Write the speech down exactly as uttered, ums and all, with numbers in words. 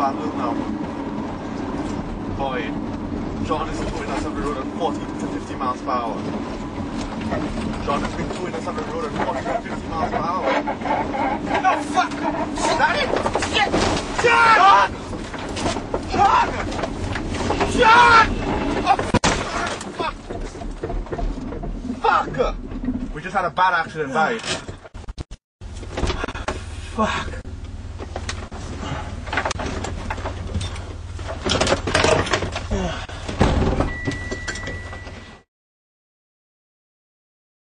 bad look now. Boy, John is putting us on the road at forty to fifty miles per hour. John has been putting us on the road at forty to fifty miles per hour. No, fuck! Is that it? Shit! John! John! John! Oh, fuck! Fuck! We just had a bad accident, mate. Fuck.